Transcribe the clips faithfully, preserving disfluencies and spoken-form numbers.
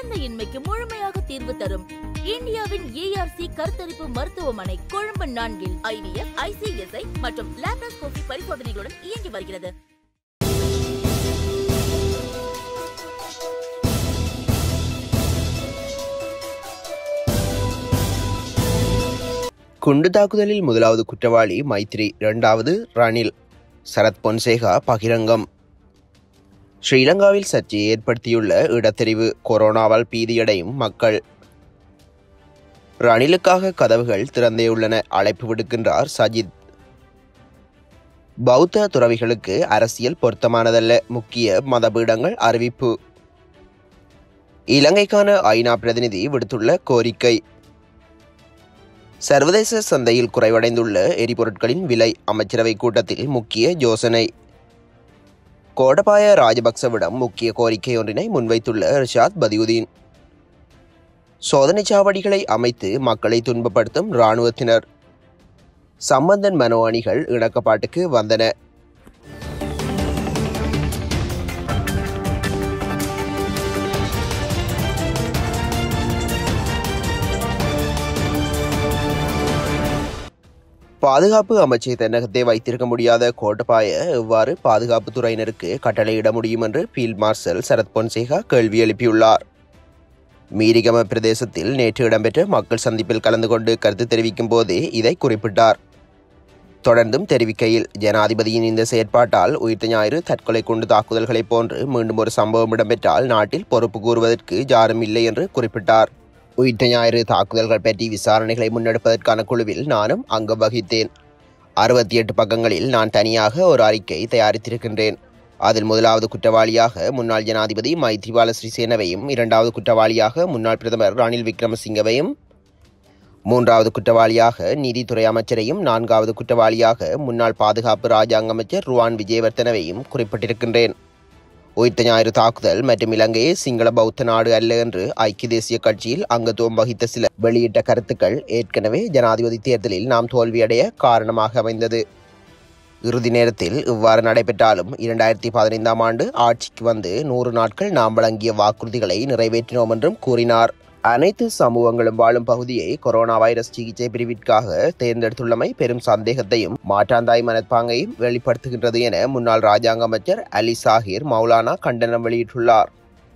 குழந்தையின்மைக்கு முழுமையாக தீர்வு தரும் இந்தியாவின் ஏஆர்சி கருத்தரிப்பு மருத்துவமனை கொழும்பு நான்கில் ஐவிஎஃப், ஐசிஎஸ்ஐ மற்றும் லாங்கஸ்ரி பரிசோதனைகளுடன் இயங்கி வருகிறது. குண்டு தாக்குதலில் முதலாவது குற்றவாளி மைத்ரி, இரண்டாவது ரணில். சரத் பொன்சேகா பகிரங்கம். ஸ்ரீலங்காவில் சர்ச்சையை ஏற்படுத்தியுள்ள இடத்தெரிவு, கொரோனாவால் பீதியடையும் மக்கள். ரணிலுக்காக கதவுகள் திறந்தே உள்ளன, அழைப்பு விடுக்கின்றார் சஜித். பௌத்த துறவிகளுக்கு அரசியல் பொருத்தமானதல்ல, முக்கிய மதபீடங்கள் அறிவிப்பு. இலங்கைக்கான ஐநா பிரதிநிதி விடுத்துள்ள கோரிக்கை. சர்வதேச சந்தையில் குறைவடைந்துள்ள எரிபொருட்களின் விலை, அமைச்சரவை கூட்டத்தில் முக்கிய யோசனை. கோடபாய ராஜபக்சவிடம் முக்கிய கோரிக்கை ஒன்றினை முன்வைத்துள்ள ரிஷாத் பதியுதீன். சோதனை சாவடிகளை அமைத்து மக்களை துன்பப்படுத்தும் இராணுவத்தினர். சம்பந்தன் மனோ அணிகள் இணக்கப்பாட்டுக்கு வந்தன. பாதுகாப்பு அமைச்சை தென்னகத்தை வைத்திருக்க முடியாத கோட்டபாய எவ்வாறு பாதுகாப்பு துறையினருக்கு கட்டளையிட முடியும் என்று ஃபீல்ட் மார்ஷல் சரத் பொன்சேகா கேள்வி எழுப்பியுள்ளார். மீரிகம பிரதேசத்தில் நேற்று இடம்பெற்ற மக்கள் சந்திப்பில் கலந்து கொண்டு கருத்து தெரிவிக்கும் போதே இதை குறிப்பிட்டார். தொடர்ந்தும் தெரிவிக்கையில், ஜனாதிபதியின் இந்த செயற்பாட்டால் உயிர்த்த ஞாயிறு தற்கொலை குண்டு தாக்குதல்களைப் போன்று மீண்டும் ஒரு சம்பவம் இடம்பெற்றால் நாட்டில் பொறுப்பு கூறுவதற்கு யாரும் இல்லை என்று குறிப்பிட்டார். உயிர்த்த ஞாயிறு தாக்குதல்கள் பற்றி விசாரணைகளை முன்னெடுப்பதற்கான குழுவில் நானும் அங்கம் வகித்தேன். அறுபத்தி எட்டு பக்கங்களில் நான் தனியாக ஒரு அறிக்கை தயாரித்திருக்கின்றேன். அதில் முதலாவது குற்றவாளியாக முன்னாள் ஜனாதிபதி மைத்ரிபால சிறிசேனவையும், இரண்டாவது குற்றவாளியாக முன்னாள் பிரதமர் ரணில் விக்ரமசிங்கவையும், மூன்றாவது குற்றவாளியாக நீதித்துறை அமைச்சரையும், நான்காவது குற்றவாளியாக முன்னாள் பாதுகாப்பு ராஜாங்க அமைச்சர் ருவான் விஜயவர்தனவையும் குறிப்பிட்டிருக்கின்றேன். உயிர்த்த ஞாயிறு தாக்குதல் மற்றும் இலங்கையை சிங்கள பௌத்த நாடு அல்ல என்று ஐக்கிய தேசிய கட்சியில் அங்கத்துவம் வகித்த சிலர் வெளியிட்ட கருத்துக்கள் ஏற்கனவே ஜனாதிபதி தேர்தலில் நாம் தோல்வியடைய காரணமாக அமைந்தது. இறுதி நேரத்தில் இவ்வாறு நடைபெற்றாலும் இரண்டாயிரத்தி பதினைந்தாம் ஆண்டு ஆட்சிக்கு வந்து நூறு நாட்கள் நாம் வழங்கிய வாக்குறுதிகளை நிறைவேற்றினோம் என்றும் கூறினார். அனைத்து சமூகங்களும் வாழும் பகுதியை கொரோனா வைரஸ் சிகிச்சை பிரிவிற்காக தேர்ந்தெடுத்துள்ளமை பெரும் சந்தேகத்தையும் மாற்றாந்தாய் மனப்பாங்கையும் வெளிப்படுத்துகின்றது என முன்னாள் ராஜாங்க அமைச்சர் அலி சாஹிர் மௌலானா கண்டனம் வெளியிட்டுள்ளார்.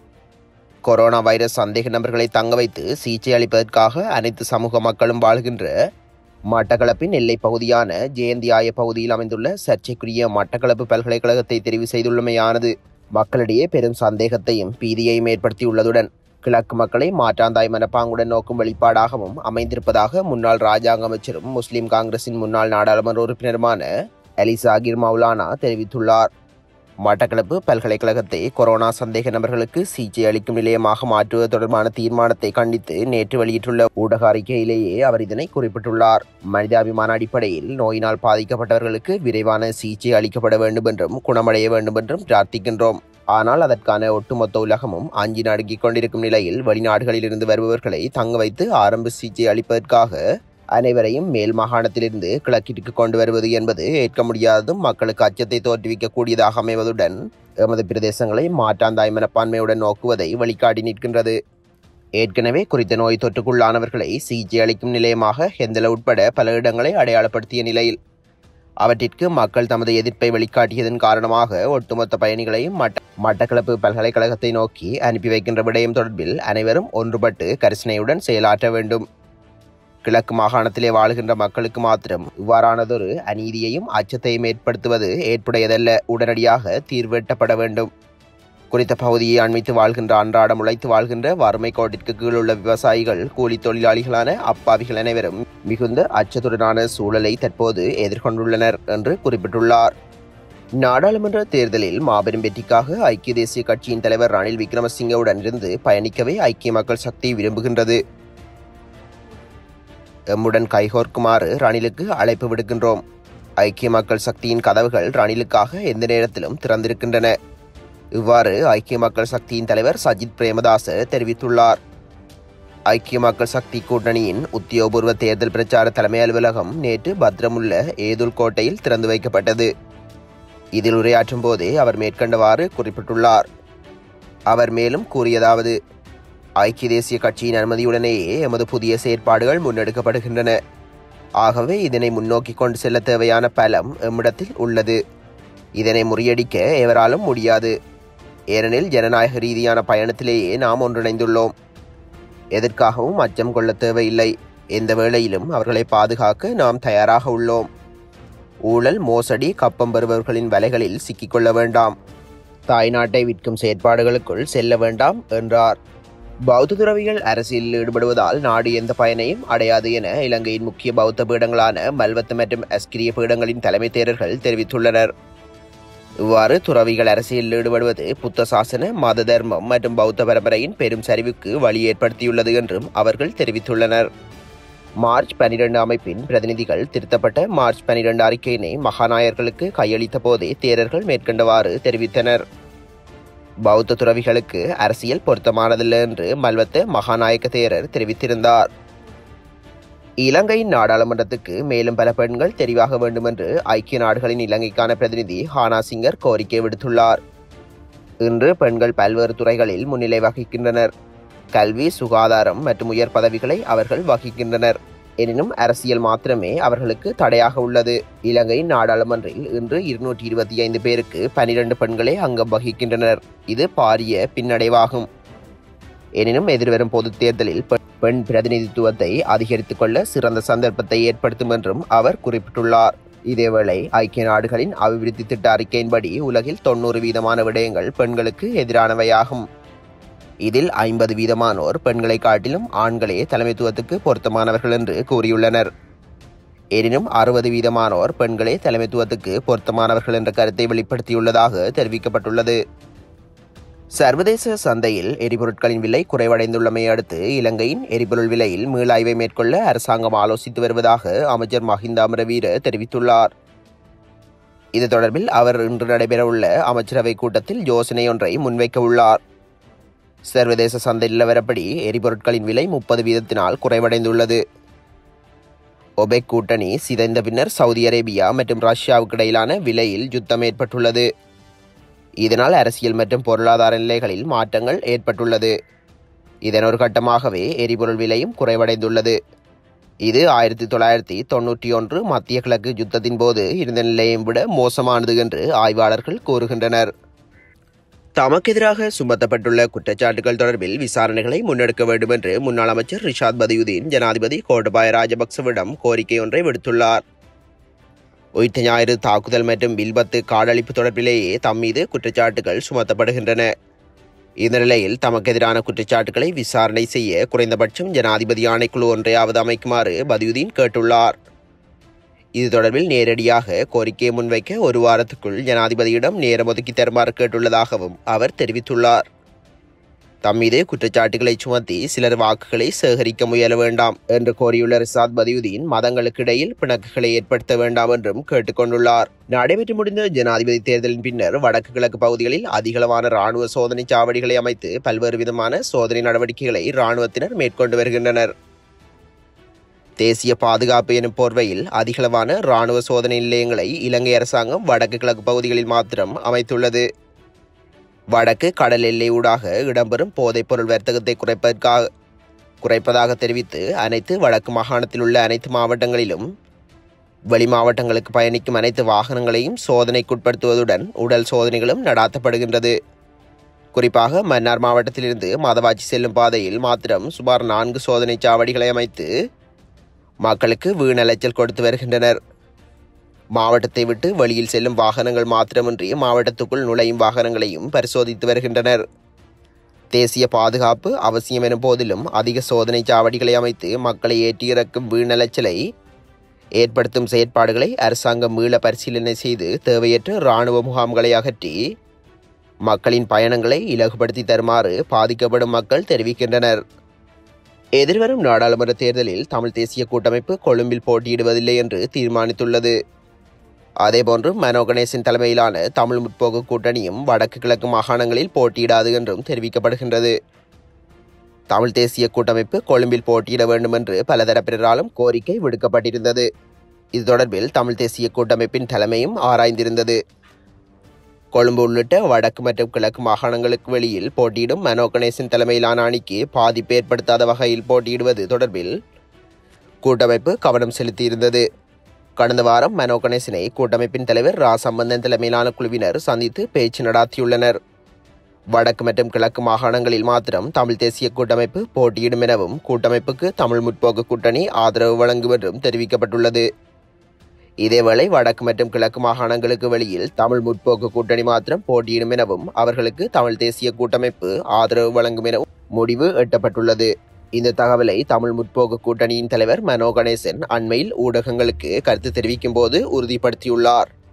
கொரோனா வைரஸ் சந்தேக நபர்களை தங்க வைத்து சிகிச்சை அளிப்பதற்காக அனைத்து சமூக மக்களும் வாழ்கின்ற மட்டக்களப்பின் எல்லை பகுதியான ஜெயந்தியாய பகுதியில் அமைந்துள்ள சர்ச்சைக்குரிய மட்டக்களப்பு பல்கலைக்கழகத்தை தெரிவு செய்துள்ளமையானது மக்களிடையே பெரும் சந்தேகத்தையும் பீதியையும் ஏற்படுத்தியுள்ளதுடன் கிழக்கு மக்களை மாற்றாந்தாய் மனப்பாங்குடன் நோக்கும் வெளிப்பாடாகவும் அமைந்திருப்பதாக முன்னாள் ராஜாங்க அமைச்சரும் முஸ்லிம் காங்கிரசின் முன்னாள் நாடாளுமன்ற உறுப்பினருமான அலி சாகிர் மௌலானா தெரிவித்துள்ளார். மட்டக்களப்பு பல்கலைக்கழகத்தை கொரோனா சந்தேக நபர்களுக்கு சிகிச்சை அளிக்கும் நிலையமாக மாற்றுவது தொடர்பான தீர்மானத்தை கண்டித்து நேற்று வெளியிட்டுள்ள ஊடக அறிக்கையிலேயே அவர் இதனை குறிப்பிட்டுள்ளார். மனிதாபிமான அடிப்படையில் நோயினால் பாதிக்கப்பட்டவர்களுக்கு விரைவான சிகிச்சை அளிக்கப்பட வேண்டும் என்றும் குணமடைய வேண்டும் என்றும் பிரார்த்திக்கின்றோம். ஆனால் அதற்கான ஒட்டுமொத்த உலகமும் அஞ்சி நடுங்கிக் கொண்டிருக்கும் நிலையில் வெளிநாடுகளில் இருந்து வருபவர்களை தங்க வைத்து ஆரம்ப சிகிச்சை அளிப்பதற்காக அனைவரையும் மேல் மாகாணத்திலிருந்து கிழக்கிற்கு கொண்டு வருவது என்பது ஏற்க முடியாததும் மக்களுக்கு அச்சத்தை தோற்றுவிக்கக்கூடியதாக அமைவதுடன் எமது பிரதேசங்களை மாற்றாந்தாய் மனப்பான்மையுடன் நோக்குவதை வழிகாட்டி நிற்கின்றது. ஏற்கனவே குறித்த நோய் தொற்றுக்குள்ளானவர்களை சிகிச்சை அளிக்கும் நிலையமாக ஹெந்தல உட்பட பல இடங்களை அடையாளப்படுத்திய நிலையில் அவற்றிற்கு மக்கள் தமது எதிர்ப்பை வெளிக்காட்டியதன் காரணமாக ஒட்டுமொத்த பயணிகளையும் மட்ட மட்டக்களப்பு பல்கலைக்கழகத்தை நோக்கி அனுப்பி வைக்கின்ற விடயம் தொடர்பில் அனைவரும் ஒன்றுபட்டு கரிசனையுடன் செயலாற்ற வேண்டும். கிழக்கு மாகாணத்திலே வாழுகின்ற மக்களுக்கு மாத்திரம் இவ்வாறானதொரு அநீதியையும் அச்சத்தையும் ஏற்படுத்துவது ஏற்புடையதல்ல. உடனடியாக தீர்வெட்டப்பட வேண்டும். குறித்த பகுதியை அண்மித்து வாழ்கின்ற அன்றாடம் உழைத்து வாழ்கின்ற வறுமை கோட்டிற்கு கீழ் உள்ள விவசாயிகள், கூலி தொழிலாளிகளான அப்பாவிகள் அனைவரும் மிகுந்த அச்சத்துடனான சூழலை தற்போது எதிர்கொண்டுள்ளனர் என்று குறிப்பிட்டுள்ளார். நாடாளுமன்ற தேர்தலில் மாபெரும் வெற்றிக்காக ஐக்கிய தேசிய கட்சியின் தலைவர் ரணில் விக்ரமசிங்கவுடன் இருந்து பயணிக்கவே ஐக்கிய மக்கள் சக்தி விரும்புகின்றது. எம்முடன் கைகோர்க்குமாறு ரணிலுக்கு அழைப்பு விடுக்கின்றோம். ஐக்கிய மக்கள் சக்தியின் கதவுகள் ரணிலுக்காக எந்த நேரத்திலும் திறந்திருக்கின்றன. இவ்வாறு ஐக்கிய மக்கள் சக்தியின் தலைவர் சஜித் பிரேமதாச தெரிவித்துள்ளார். ஐக்கிய மக்கள் சக்தி கூட்டணியின் உத்தியோகபூர்வ தேர்தல் பிரச்சார தலைமை அலுவலகம் நேற்று பத்ரமுள்ள ஏதுல் கோட்டையில் திறந்து வைக்கப்பட்டது. இதில் உரையாற்றும் போதே அவர் மேற்கண்டவாறு குறிப்பிட்டுள்ளார். அவர் மேலும் கூறியதாவது, ஐக்கிய தேசிய கட்சியின் அனுமதியுடனேயே எமது புதிய செயற்பாடுகள் முன்னெடுக்கப்படுகின்றன. ஆகவே இதனை முன்னோக்கி கொண்டு செல்ல தேவையான பலம் எம்மிடத்தில் உள்ளது. இதனை முறியடிக்க எவராலும் முடியாது. ஏனெனில் ஜனநாயக ரீதியான பயணத்திலேயே நாம் ஒன்றிணைந்துள்ளோம். எதற்காகவும் அச்சம் கொள்ள தேவையில்லை. எந்த வேளையிலும் அவர்களை பாதுகாக்க நாம் தயாராக உள்ளோம். ஊழல், மோசடி, கப்பம் பெறுபவர்களின் வலைகளில் சிக்கிக்கொள்ள வேண்டாம். தாய்நாட்டை விற்கும் செயற்பாடுகளுக்குள் செல்ல வேண்டாம் என்றார். பௌத்த துறவிகள் அரசியலில் ஈடுபடுவதால் நாடு எந்த பயனையும் அடையாது என இலங்கையின் முக்கிய பௌத்த பீடங்களான மல்வத்த மற்றும் அஸ்கிரிய பீடங்களின் தலைமை தேரர்கள் தெரிவித்துள்ளனர். இவ்வாறு துறவிகள் அரசியலில் ஈடுபடுவது புத்த சாசன, மத தர்மம் மற்றும் பௌத்த பரம்பரையின் பெரும் சரிவுக்கு வழி ஏற்படுத்தியுள்ளது என்றும் அவர்கள் தெரிவித்துள்ளனர். மார்ச் பனிரெண்டு அமைப்பின் பிரதிநிதிகள் திருத்தப்பட்ட மார்ச் பனிரெண்டு அறிக்கையினை மகாநாயர்களுக்கு கையளித்த போதே தேரர்கள் மேற்கண்டவாறு தெரிவித்தனர். பௌத்த துறவிகளுக்கு அரசியல் பொருத்தமானதில்லை என்று மல்வத்த மகாநாயக்க தேரர் தெரிவித்திருந்தார். இலங்கையின் நாடாளுமன்றத்துக்கு மேலும் பல பெண்கள் தெரிவாக வேண்டும் என்று ஐக்கிய நாடுகளின் இலங்கைக்கான பிரதிநிதி ஹானா சிங்கர் கோரிக்கை விடுத்துள்ளார். இன்று பெண்கள் பல்வேறு துறைகளில் முன்னிலை வகிக்கின்றனர். கல்வி, சுகாதாரம் மற்றும் உயர் பதவிகளை அவர்கள் வகிக்கின்றனர். எனினும் அரசியல் மாத்திரமே அவர்களுக்கு தடையாக உள்ளது. இலங்கையின் நாடாளுமன்றில் இன்று இருநூற்றி இருபத்தி ஐந்து பேருக்கு பனிரெண்டு பெண்களே அங்கம் வகிக்கின்றனர். இது பாரிய பின்னடைவாகும். எனினும் எதிர்வரும் பொதுத் தேர்தலில் பெண் பிரதிநிதித்துவத்தை அதிகரித்துக் கொள்ள சிறந்த சந்தர்ப்பத்தை ஏற்படுத்தும் என்றும் அவர் குறிப்பிட்டுள்ளார். இதேவேளை ஐக்கிய நாடுகளின் அபிவிருத்தி திட்ட அறிக்கையின்படி உலகில் தொன்னூறு வீதமான விடயங்கள் பெண்களுக்கு எதிரானவையாகும். இதில் ஐம்பது வீதமானோர் பெண்களை காட்டிலும் ஆண்களே தலைமைத்துவத்துக்கு பொருத்தமானவர்கள் என்று கூறியுள்ளனர். எனினும் அறுபது வீதமானோர் பெண்களே தலைமைத்துவத்துக்கு பொருத்தமானவர்கள் என்ற கருத்தை வெளிப்படுத்தியுள்ளதாக தெரிவிக்கப்பட்டுள்ளது. சர்வதேச சந்தையில் எரிபொருட்களின் விலை குறைவடைந்துள்ளமை அடுத்து இலங்கையின் எரிபொருள் விலையில் மீளாய்வை மேற்கொள்ள அரசாங்கம் ஆலோசித்து வருவதாக அமைச்சர் மஹிந்த அமரவீர தெரிவித்துள்ளார். இது தொடர்பில் அவர் இன்று நடைபெறவுள்ள அமைச்சரவை கூட்டத்தில் யோசனை ஒன்றை முன்வைக்க உள்ளார். சர்வதேச சந்தை நிலவரப்படி எரிபொருட்களின் விலை முப்பது வீதத்தினால் குறைவடைந்துள்ளது. ஒபெக் கூட்டணி சிதைந்த பின்னர் சவுதி அரேபியா மற்றும் ரஷ்யாவுக்கு இடையிலான விலையில் யுத்தம் ஏற்பட்டுள்ளது. இதனால் அரசியல் மற்றும் பொருளாதார நிலைகளில் மாற்றங்கள் ஏற்பட்டுள்ளது. இதன் ஒரு கட்டமாகவே எரிபொருள் விலையும் குறைவடைந்துள்ளது. இது ஆயிரத்தி தொள்ளாயிரத்தி தொன்னூற்றி ஒன்று மத்திய கிழக்கு யுத்தத்தின் போது இருந்த நிலையை விட மோசமானது என்று ஆய்வாளர்கள் கூறுகின்றனர். தமக்கு எதிராக சுமத்தப்பட்டுள்ள குற்றச்சாட்டுகள் தொடர்பில் விசாரணைகளை முன்னெடுக்க வேண்டும் என்று முன்னாள் அமைச்சர் ரிஷாத் பதியுதீன் ஜனாதிபதி கோட்டபாய ராஜபக்சவிடம் கோரிக்கை ஒன்றை விடுத்துள்ளார். உயிர்த்த ஞாயிறு தாக்குதல் மற்றும் வில்பத்து காடழிப்பு தொடர்பிலேயே தம் மீது குற்றச்சாட்டுகள் சுமத்தப்படுகின்றன. இந்த நிலையில் தமக்கு எதிரான குற்றச்சாட்டுகளை விசாரணை செய்ய குறைந்தபட்சம் ஜனாதிபதி ஆணைக்குழு ஒன்றையாவது அமைக்குமாறு பதியுதீன் கேட்டுள்ளார். இது தொடர்பில் நேரடியாக கோரிக்கையை முன்வைக்க ஒரு வாரத்துக்குள் ஜனாதிபதியிடம் நேரம் ஒதுக்கி தருமாறு கேட்டுள்ளதாகவும் அவர் தெரிவித்துள்ளார். தம் மீது குற்றச்சாட்டுகளை சுமத்தி சிலர் வாக்குகளை சேகரிக்க முயல வேண்டாம் என்று கோரியுள்ள ரிஷாத் பதியுதீன் மதங்களுக்கு இடையில் பிணக்குகளை ஏற்படுத்த வேண்டாம் என்றும் கேட்டுக்கொண்டுள்ளார். நடைபெற்று முடிந்த ஜனாதிபதி தேர்தலின் பின்னர் வடக்கு கிழக்கு பகுதிகளில் அதிகளவான ராணுவ சோதனை சாவடிகளை அமைத்து பல்வேறு விதமான சோதனை நடவடிக்கைகளை இராணுவத்தினர் மேற்கொண்டு வருகின்றனர். தேசிய பாதுகாப்பு எனும் போர்வையில் அதிகளவான இராணுவ சோதனை நிலையங்களை இலங்கை அரசாங்கம் வடக்கு கிழக்கு பகுதிகளில் மாத்திரம் அமைத்துள்ளது. வடக்கு கடல் எல்லை ஊடாக இடம்பெறும் போதைப் பொருள் வர்த்தகத்தை குறைப்பதற்காக குறைப்பதாக தெரிவித்து அனைத்து வடக்கு மாகாணத்தில் உள்ள அனைத்து மாவட்டங்களிலும் வெளி மாவட்டங்களுக்கு பயணிக்கும் அனைத்து வாகனங்களையும் சோதனைக்குட்படுத்துவதுடன் உடல் சோதனைகளும் நடாத்தப்படுகின்றது. குறிப்பாக மன்னார் மாவட்டத்திலிருந்து மதவாச்சி செல்லும் பாதையில் மாத்திரம் சுமார் நான்கு சோதனை சாவடிகளை அமைத்து மக்களுக்கு வீணலைச்சல் கொடுத்து வருகின்றனர். மாவட்டத்தை விட்டு வெளியில் செல்லும் வாகனங்கள் மாத்திரமின்றி மாவட்டத்துக்குள் நுழையும் வாகனங்களையும் பரிசோதித்து வருகின்றனர். தேசிய பாதுகாப்பு அவசியம் எனும் போதிலும் அதிக சோதனை சாவடிகளை அமைத்து மக்களை ஏற்றி இறக்கும் வீணலைச்சலை ஏற்படுத்தும் செயற்பாடுகளை அரசாங்கம் மீள பரிசீலனை செய்து தேவையற்ற இராணுவ முகாம்களை அகற்றி மக்களின் பயணங்களை இலகுபடுத்தி தருமாறு பாதிக்கப்படும் மக்கள் தெரிவிக்கின்றனர். எதிர்வரும் நாடாளுமன்ற தேர்தலில் தமிழ் தேசிய கூட்டமைப்பு கொழும்பில் போட்டியிடுவதில்லை என்று தீர்மானித்துள்ளது. அதேபோன்று மனோ கணேசன் தலைமையிலான தமிழ் முற்போக்கு கூட்டணியும் வடக்கு கிழக்கு மாகாணங்களில் போட்டியிடாது என்றும் தெரிவிக்கப்படுகின்றது. தமிழ் தேசிய கூட்டமைப்பு கொழும்பில் போட்டியிட வேண்டும் என்று பல தரப்பினராலும் கோரிக்கை விடுக்கப்பட்டிருந்தது. இது தொடர்பில் தமிழ் தேசிய கூட்டமைப்பின் தலைமையும் ஆராய்ந்திருந்தது. கொழும்பு உள்ளிட்ட வடக்கு மற்றும் கிழக்கு மாகாணங்களுக்கு வெளியில் போட்டியிடும் மனோ கணேசன் தலைமையிலான அணிக்கு பாதிப்பு ஏற்படுத்தாத வகையில் போட்டியிடுவது தொடர்பில் கூட்டமைப்பு கவனம் செலுத்தியிருந்தது. கடந்த வாரம் மனோ கணேசனை கூட்டமைப்பின் தலைவர் ரா சம்பந்தன் தலைமையிலான குழுவினர் சந்தித்து பேச்சு நடாத்தியுள்ளனர். வடக்கு மற்றும் கிழக்கு மாகாணங்களில் மாத்திரம் தமிழ் தேசிய கூட்டமைப்பு போட்டியிடும் எனவும் கூட்டமைப்புக்கு தமிழ் முற்போக்கு கூட்டணி ஆதரவு வழங்கும் என்றும் தெரிவிக்கப்பட்டுள்ளது. இதேவேளை வடக்கு மற்றும் கிழக்கு மாகாணங்களுக்கு வெளியில் தமிழ் முற்போக்கு கூட்டணி மாத்திரம் போட்டியிடும் எனவும் அவர்களுக்கு தமிழ் தேசிய கூட்டமைப்பு ஆதரவு வழங்கும் எனவும் முடிவு எட்டப்பட்டுள்ளது. இந்த தகவலை தமிழ் முற்போக்கு கூட்டணியின் தலைவர் மனோ கணேசன் அண்மையில் ஊடகங்களுக்கு கருத்து தெரிவிக்கும் போது உறுதிப்படுத்தியுள்ளார்.